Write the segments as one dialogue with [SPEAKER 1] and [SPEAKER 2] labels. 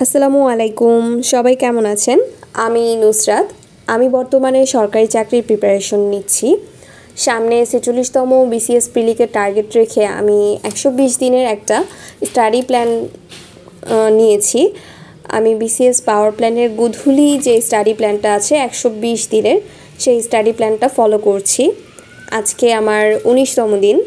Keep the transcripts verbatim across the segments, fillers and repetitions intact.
[SPEAKER 1] আসসালামু আলাইকুম, সবাই কেমন আছেন? আমি নুসরাত। আমি বর্তমানে সরকারি চাকরির প্রিপারেশন নিচ্ছি। সামনে ছেচল্লিশতম বিসিএস প্রিলিকের টার্গেট রেখে আমি একশো বিশ দিনের একটা স্টাডি প্ল্যান নিয়েছি। আমি বিসিএস পাওয়ার প্ল্যানের গধূলি যে স্টাডি প্ল্যানটা আছে একশো বিশ দিনের, সেই স্টাডি প্ল্যানটা ফলো করছি। আজকে আমার উনিশতম দিন।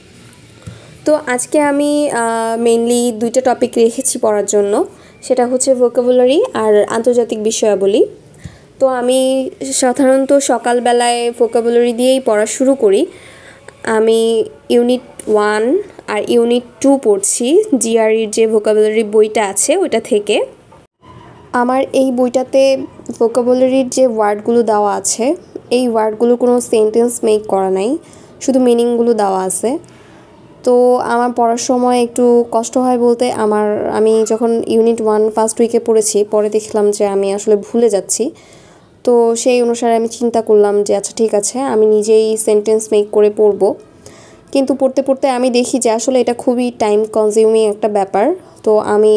[SPEAKER 1] তো আজকে আমি মেইনলি দুইটা টপিক রেখেছি পড়ার জন্য, সেটা হচ্ছে ভোকাবুলারি আর আন্তর্জাতিক বিষয়াবলী। তো আমি সাধারণত সকালবেলায় ভোকাবুলারি দিয়েই পড়া শুরু করি। আমি ইউনিট ওয়ান আর ইউনিট টু পড়ছি, জিআরইর যে ভোকাবুলারি বইটা আছে ওইটা থেকে। আমার এই বইটাতে ভোকাবুলারির যে ওয়ার্ডগুলো দেওয়া আছে, এই ওয়ার্ডগুলোর কোনো সেন্টেন্স মেক করা নাই, শুধু মিনিংগুলো দেওয়া আছে। তো আমার পড়ার সময় একটু কষ্ট হয় বলতে, আমার আমি যখন ইউনিট ওয়ান ফার্স্ট উইকে পড়েছি, পরে দেখলাম যে আমি আসলে ভুলে যাচ্ছি। তো সেই অনুসারে আমি চিন্তা করলাম যে আচ্ছা ঠিক আছে, আমি নিজেই সেন্টেন্স মেক করে পড়ব। কিন্তু পড়তে পড়তে আমি দেখি যে আসলে এটা খুবই টাইম কনজিউমিং একটা ব্যাপার। তো আমি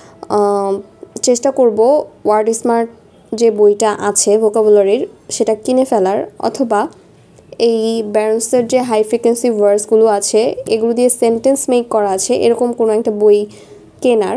[SPEAKER 1] চেষ্টা করব ওয়ার্ড স্মার্ট যে বইটা আছে ভোকাবুলারির, সেটা কিনে ফেলার, অথবা এই ব্যারন্সের যে হাই ফ্রিকোয়েন্সি ওয়ার্ডসগুলো আছে এগুলো দিয়ে সেন্টেন্স মেক করা আছে এরকম কোনো একটা বই কেনার।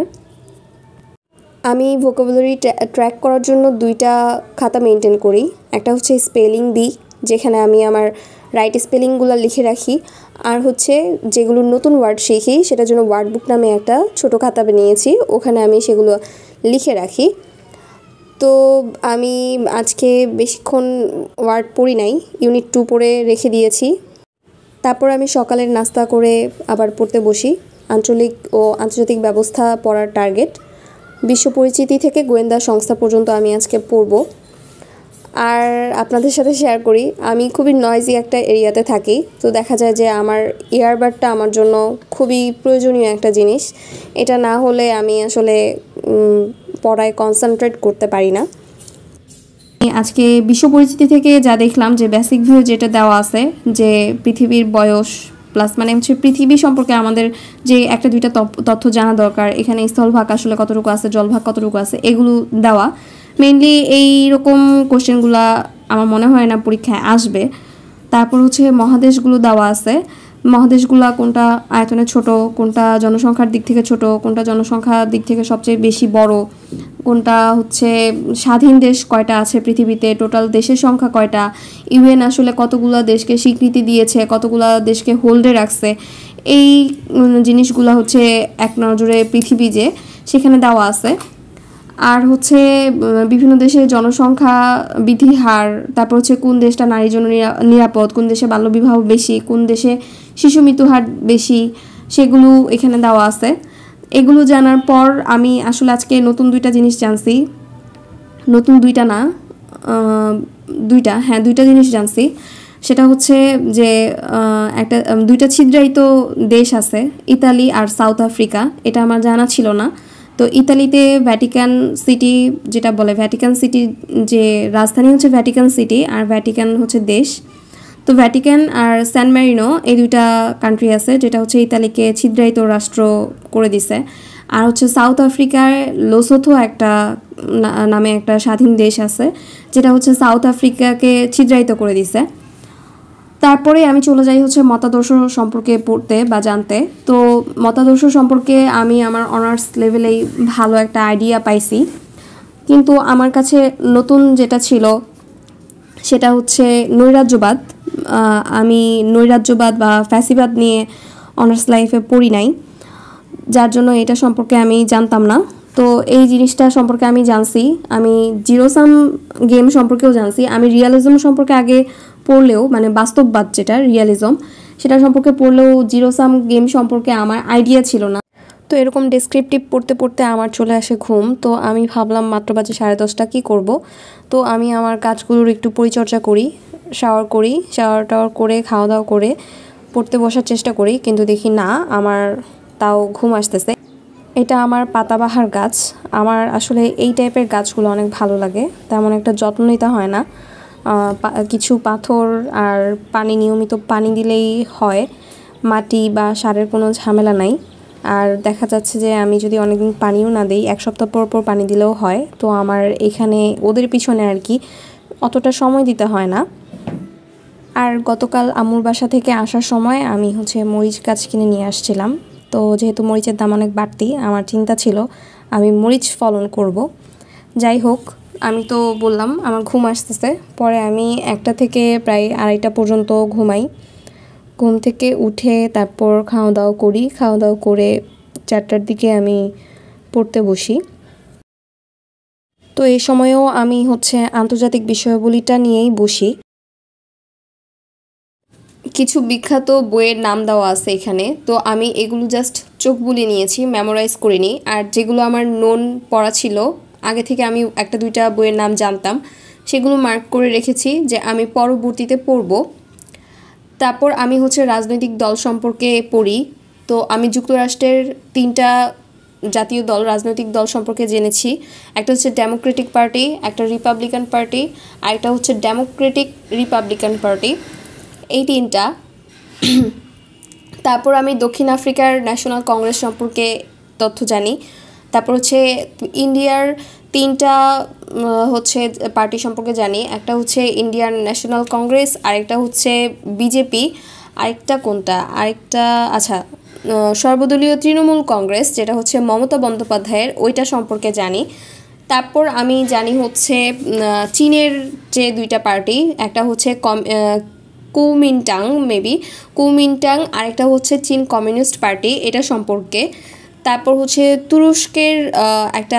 [SPEAKER 1] আমি ভোকাবুলারি ট্র্যাক করার জন্য দুইটা খাতা মেনটেন করি। একটা হচ্ছে স্পেলিং বি, যেখানে আমি আমার রাইট স্পেলিংগুলো লিখে রাখি, আর হচ্ছে যেগুলো নতুন ওয়ার্ড শিখি সেটার জন্য ওয়ার্ড বুক নামে একটা ছোটো খাতা বানিয়েছি, ওখানে আমি সেগুলো লিখে রাখি। তো আমি আজকে বেশিক্ষণ ওয়ার্ড পড়ি নাই, ইউনিট টু পড়ে রেখে দিয়েছি। তারপর আমি সকালের নাস্তা করে আবার পড়তে বসি। আঞ্চলিক ও আন্তর্জাতিক ব্যবস্থা পড়ার টার্গেট, বিশ্ব পরিচিতি থেকে গোয়েন্দা সংস্থা পর্যন্ত আমি আজকে পড়ব। আর আপনাদের সাথে শেয়ার করি, আমি খুবই নয়েজি একটা এরিয়াতে থাকি। তো দেখা যায় যে আমার ইয়ারবাডটা আমার জন্য খুবই প্রয়োজনীয় একটা জিনিস। এটা না হলে আমি আসলে পড়ায় কনসেন্ট্রেট করতে পারি না। আজকে বিশ্ব পরিচিতি থেকে যা দেখলাম যে বেসিক ভিউ যেটা দেওয়া আছে, যে পৃথিবীর বয়স প্লাস মানে হচ্ছে পৃথিবী সম্পর্কে আমাদের যে একটা দুইটা তথ্য জানা দরকার, এখানে স্থলভাগ আসলে কতটুকু আছে, জলভাগ কতটুকু আছে, এগুলো দেওয়া। মেইনলি এই রকম কোশ্চেনগুলো আমার মনে হয় না পরীক্ষায় আসবে। তারপর হচ্ছে মহাদেশগুলো দেওয়া আছে, মহাদেশগুলো কোনটা আয়তনে ছোট, কোনটা জনসংখ্যার দিক থেকে ছোট, কোনটা জনসংখ্যার দিক থেকে সবচেয়ে বেশি বড়, কোনটা হচ্ছে স্বাধীন দেশ কয়টা আছে পৃথিবীতে, টোটাল দেশের সংখ্যা কয়টা, ইউএন আসলে কতগুলো দেশকে স্বীকৃতি দিয়েছে, কতগুলো দেশকে হোল্ডে রাখছে, এই জিনিসগুলো হচ্ছে এক নজরে পৃথিবী যে সেখানে দেওয়া আছে। আর হচ্ছে বিভিন্ন দেশের জনসংখ্যা বৃদ্ধির হার, তারপর হচ্ছে কোন দেশটা নারীর জন্য নিরাপদ, কোন দেশে বাল্যবিবাহ বেশি, কোন দেশে শিশু মৃত্যু হার বেশি, সেগুলো এখানে দেওয়া আছে। এগুলো জানার পর আমি আসলে আজকে নতুন দুইটা জিনিস জানছি, নতুন দুইটা না দুইটা হ্যাঁ দুইটা জিনিস জানছি। সেটা হচ্ছে যে একটা দুইটা ছিদ্রায়িত দেশ আছে, ইতালি আর সাউথ আফ্রিকা, এটা আমার জানা ছিল না। তো ইতালিতে ভ্যাটিকান সিটি যেটা বলে, ভ্যাটিকান সিটি যে রাজধানী হচ্ছে ভ্যাটিকান সিটি, আর ভ্যাটিকান হচ্ছে দেশ। তো ভ্যাটিকান আর স্যান মেরিনো এই দুইটা কান্ট্রি আছে, যেটা হচ্ছে ইতালিকে ছিদ্রায়িত রাষ্ট্র করে দিছে। আর হচ্ছে সাউথ আফ্রিকার লোসোথো একটা নামে একটা স্বাধীন দেশ আছে, যেটা হচ্ছে সাউথ আফ্রিকাকে ছিদ্রায়িত করে দিছে। তারপরে আমি চলে যাই হচ্ছে মতাদর্শ সম্পর্কে পড়তে বা জানতে। তো মতাদর্শ সম্পর্কে আমি আমার অনার্স লেভেলেই ভালো একটা আইডিয়া পাইছি, কিন্তু আমার কাছে নতুন যেটা ছিল সেটা হচ্ছে নৈরাজ্যবাদ। আমি নৈরাজ্যবাদ বা ফ্যাসিবাদ নিয়ে অনার্স লাইফে পড়ি নাই, যার জন্য এটা সম্পর্কে আমি জানতাম না। তো এই জিনিসটা সম্পর্কে আমি জানছি। আমি জিরো সাম গেম সম্পর্কেও জানছি। আমি রিয়ালিজম সম্পর্কে আগে পড়লেও, মানে বাস্তববাদ যেটা রিয়ালিজম, সেটা সম্পর্কে পড়লেও জিরো সাম গেম সম্পর্কে আমার আইডিয়া ছিল না। তো এরকম ডেসক্রিপটিভ পড়তে পড়তে আমার চলে আসে ঘুম। তো আমি ভাবলাম মাত্র বাজে সাড়ে দশটা, কী করব। তো আমি আমার কাজগুলোর একটু পরিচর্যা করি, শাওয়ার করি, শাওয়ার টাওয়ার করে খাওয়া দাওয়া করে পড়তে বসার চেষ্টা করি, কিন্তু দেখি না, আমার তাও ঘুম আসতেছে। এটা আমার পাতাবাহার গাছ। আমার আসলে এই টাইপের গাছগুলো অনেক ভালো লাগে, তেমন একটা যত্ন নিতে হয় না, কিছু পাথর আর পানি নিয়মিত পানি দিলেই হয়, মাটি বা সারের কোনো ঝামেলা নাই। আর দেখা যাচ্ছে যে আমি যদি অনেকদিন পানিও না দিই, এক সপ্তাহ পর পর পানি দিলেও হয়, তো আমার এখানে ওদের পিছনে আর কি অতটা সময় দিতে হয় না। আর গতকাল আম্মুর বাসা থেকে আসার সময় আমি হচ্ছে মরিচ গাছ কিনে নিয়ে আসছিলাম। তো যেহেতু মরিচের দাম অনেক বাড়তি, আমার চিন্তা ছিল আমি মরিচ ফলন করব। যাই হোক, আমি তো বললাম আমার ঘুম আসতেছে, পরে আমি একটা থেকে প্রায় আড়াইটা পর্যন্ত ঘুমাই। ঘুম থেকে উঠে তারপর খাওয়া দাওয়া করি, খাওয়া দাওয়া করে চারটার দিকে আমি পড়তে বসি। তো এই সময়েও আমি হচ্ছে আন্তর্জাতিক বিষয়াবলীটা নিয়েই বসি। কিছু বিখ্যাত বইয়ের নাম দেওয়া আছে এখানে, তো আমি এগুলো জাস্ট চোখ বুলিয়ে নিয়েছি, মেমোরাইজ করিনি। আর যেগুলো আমার নোন পড়া ছিল, আগে থেকে আমি একটা দুইটা বইয়ের নাম জানতাম, সেগুলো মার্ক করে রেখেছি যে আমি পরবর্তীতে পড়ব। তারপর আমি হচ্ছে রাজনৈতিক দল সম্পর্কে পড়ি। তো আমি যুক্তরাষ্ট্রের তিনটা জাতীয় দল, রাজনৈতিক দল সম্পর্কে জেনেছি। একটা হচ্ছে ডেমোক্রেটিক পার্টি, একটা রিপাবলিকান পার্টি, আর একটা হচ্ছে ডেমোক্রেটিক রিপাবলিকান পার্টি, এই তিনটা। তারপর আমি দক্ষিণ আফ্রিকার ন্যাশনাল কংগ্রেস সম্পর্কে তথ্য জানি। তারপর হচ্ছে ইন্ডিয়ার তিনটা হচ্ছে পার্টি সম্পর্কে জানি। একটা হচ্ছে ইন্ডিয়ান ন্যাশনাল কংগ্রেস, আরেকটা হচ্ছে বিজেপি, আরেকটা কোনটা আরেকটা আচ্ছা সর্বদলীয় তৃণমূল কংগ্রেস, যেটা হচ্ছে মমতা বন্দ্যোপাধ্যায়ের, ওইটা সম্পর্কে জানি। তারপর আমি জানি হচ্ছে চীনের যে দুইটা পার্টি, একটা হচ্ছে কম কুমিনটাং মেবি কুমিনটাং আরেকটা হচ্ছে চীন কমিউনিস্ট পার্টি, এটা সম্পর্কে। তারপর হচ্ছে তুরস্কের একটা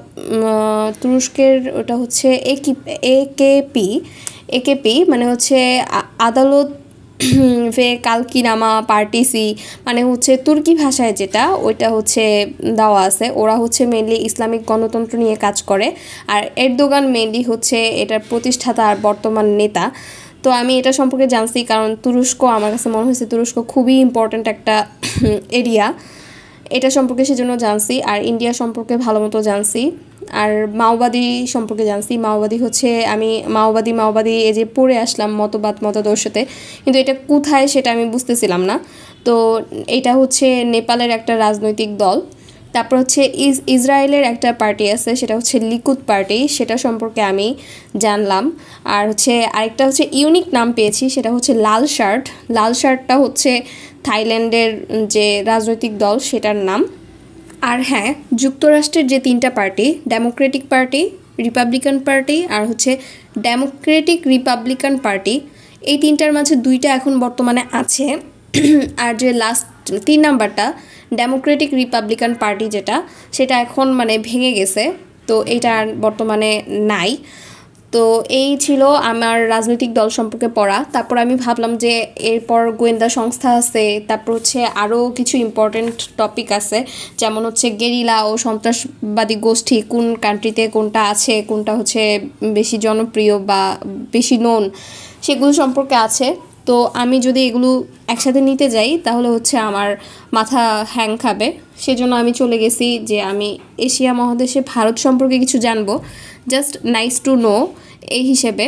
[SPEAKER 1] তুরস্কের ওটা হচ্ছে একি একেপি একেপি মানে হচ্ছে আদালত ভে কালকিনামা পার্টিসি, মানে হচ্ছে তুর্কি ভাষায় যেটা, ওইটা হচ্ছে দেওয়া আছে। ওরা হচ্ছে মেনলি ইসলামিক গণতন্ত্র নিয়ে কাজ করে, আর এরদোগান মেনলি হচ্ছে এটার প্রতিষ্ঠাতা আর বর্তমান নেতা। তো আমি এটা সম্পর্কে জানছি কারণ তুরস্ক আমার কাছে মনে হয়েছে তুরস্ক খুবই ইম্পর্ট্যান্ট একটা এরিয়া, এটা সম্পর্কে সেজন্য জানছি। আর ইন্ডিয়া সম্পর্কে ভালো মতো জানছি। আর মাওবাদী সম্পর্কে জানছি। মাওবাদী হচ্ছে আমি মাওবাদী মাওবাদী এই যে পড়ে আসলাম মতবাদ মতাদর্শতে, কিন্তু এটা কোথায় সেটা আমি বুঝতেছিলাম না। তো এটা হচ্ছে নেপালের একটা রাজনৈতিক দল। তারপর হচ্ছে ইস ইসরায়েলের একটা পার্টি আছে, সেটা হচ্ছে লিকুদ পার্টি, সেটা সম্পর্কে আমি জানলাম। আর হচ্ছে আরেকটা হচ্ছে ইউনিক নাম পেয়েছি, সেটা হচ্ছে লাল শার্ট। লাল শার্টটা হচ্ছে থাইল্যান্ডের যে রাজনৈতিক দল সেটার নাম। আর হ্যাঁ, যুক্তরাষ্ট্রের যে তিনটা party, Democratic Party, Republican Party আর হচ্ছে ডেমোক্রেটিক রিপাবলিকান পার্টি, এই তিনটার মাঝে দুইটা এখন বর্তমানে আছে। আর যে লাস্ট তিন নাম্বারটা ডেমোক্রেটিক রিপাবলিকান পার্টি যেটা, সেটা এখন মানে ভেঙে গেছে, তো এইটা বর্তমানে নাই। তো এই ছিল আমার রাজনৈতিক দল সম্পর্কে পড়া। তারপর আমি ভাবলাম যে এরপর গোয়েন্দা সংস্থা আছে, তারপর হচ্ছে আরও কিছু ইম্পর্টেন্ট টপিক আছে, যেমন হচ্ছে গেরিলা ও সন্ত্রাসবাদী গোষ্ঠী কোন কান্ট্রিতে কোনটা আছে, কোনটা হচ্ছে বেশি জনপ্রিয় বা বেশি নোন, সেগুলো সম্পর্কে আছে। তো আমি যদি এগুলো একসাথে নিতে যাই তাহলে হচ্ছে আমার মাথা হ্যাং খাবে, সেজন্য আমি চলে গেছি যে আমি এশিয়া মহাদেশে ভারত সম্পর্কে কিছু জানবো, জাস্ট নাইস টু নো এই হিসেবে।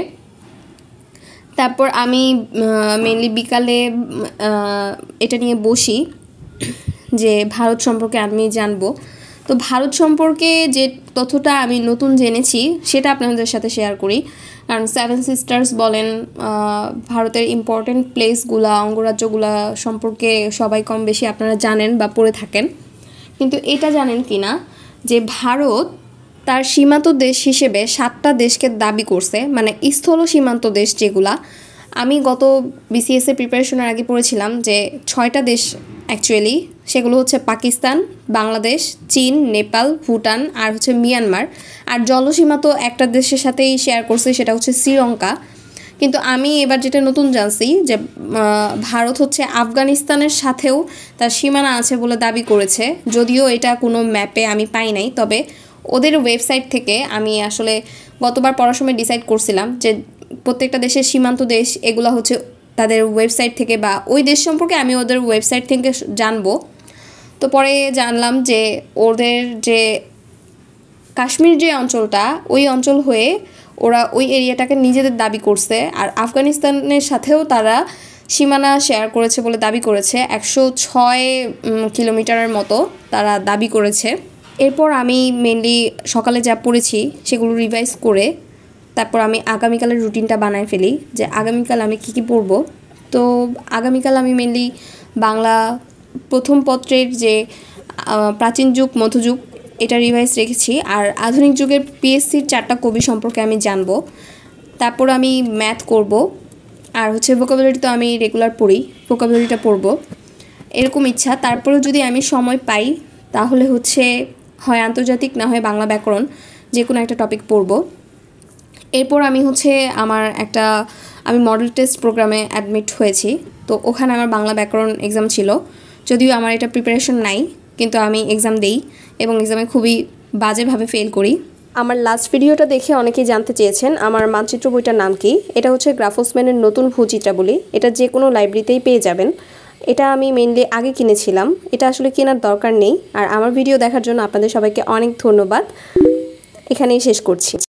[SPEAKER 1] তারপর আমি মেনলি বিকালে এটা নিয়ে বসি যে ভারত সম্পর্কে আমি জানবো। তো ভারত সম্পর্কে যে তথ্যটা আমি নতুন জেনেছি সেটা আপনাদের সাথে শেয়ার করি। কারণ সেভেন সিস্টার্স বলেন, ভারতের ইম্পর্টেন্ট প্লেসগুলা, অঙ্গরাজ্যগুলা সম্পর্কে সবাই কম বেশি আপনারা জানেন বা পড়ে থাকেন, কিন্তু এটা জানেন কি না যে ভারত তার সীমান্ত দেশ হিসেবে সাতটা দেশকে দাবি করছে, মানে স্থল সীমান্ত দেশ যেগুলা। আমি গত বিসিএস এর প্রিপারেশনের আগে পড়েছিলাম যে ছয়টা দেশ অ্যাকচুয়ালি, সেগুলো হচ্ছে পাকিস্তান, বাংলাদেশ, চীন, নেপাল, ভুটান আর হচ্ছে মিয়ানমার। আর জলসীমা তো একটা দেশের সাথেই শেয়ার করছে, সেটা হচ্ছে শ্রীলঙ্কা। কিন্তু আমি এবার যেটা নতুন জানছি যে ভারত হচ্ছে আফগানিস্তানের সাথেও তার সীমানা আছে বলে দাবি করেছে, যদিও এটা কোনো ম্যাপে আমি পাই নাই। তবে ওদের ওয়েবসাইট থেকে আমি আসলে গতবার পড়ার সময় ডিসাইড করছিলাম যে প্রত্যেকটা দেশের সীমান্ত দেশ এগুলো হচ্ছে তাদের ওয়েবসাইট থেকে, বা ওই দেশ সম্পর্কে আমি ওদের ওয়েবসাইট থেকে জানবো। তো পরে জানলাম যে ওদের যে কাশ্মীর যে অঞ্চলটা, ওই অঞ্চল হয়ে ওরা ওই এরিয়াটাকে নিজেদের দাবি করছে, আর আফগানিস্তানের সাথেও তারা সীমানা শেয়ার করেছে বলে দাবি করেছে, একশো ছয় কিলোমিটারের মতো তারা দাবি করেছে। এরপর আমি মেনলি সকালে যা পড়েছি সেগুলো রিভাইজ করে তারপর আমি আগামীকালের রুটিনটা বানায় ফেলি যে আগামীকাল আমি কী কী পড়ব। তো আগামীকাল আমি মেনলি বাংলা প্রথম পত্রের যে প্রাচীন যুগ মধ্যযুগ এটা রিভাইজ রেখেছি, আর আধুনিক যুগের পিএসসির চারটা কবি সম্পর্কে আমি জানব। তারপর আমি ম্যাথ করব, আর হচ্ছে ভোকাবুলারি তো আমি রেগুলার পড়ি, ভোকাবুলারিটা পড়ব এরকম ইচ্ছা। তারপরেও যদি আমি সময় পাই তাহলে হচ্ছে হয় আন্তর্জাতিক না হয় বাংলা ব্যাকরণ যে কোনো একটা টপিক পড়ব। এরপর আমি হচ্ছে আমার একটা আমি মডেল টেস্ট প্রোগ্রামে অ্যাডমিট হয়েছি, তো ওখানে আমার বাংলা ব্যাকরণ এক্সাম ছিল। যদিও আমার এটা প্রিপারেশন নাই, কিন্তু আমি এক্সাম দেই এবং এক্সামে খুবই বাজেভাবে ফেল করি। আমার লাস্ট ভিডিওটা দেখে অনেকেই জানতে চেয়েছেন আমার মানচিত্র বইটার নাম কি। এটা হচ্ছে গ্রাফোসম্যানের নতুন ভূচিত্রাবলী, এটা যে কোনো লাইব্রেরিতেই পেয়ে যাবেন। এটা আমি মেনলি আগে কিনেছিলাম, এটা আসলে কেনার দরকার নেই। আর আমার ভিডিও দেখার জন্য আপনাদের সবাইকে অনেক ধন্যবাদ, এখানেই শেষ করছি।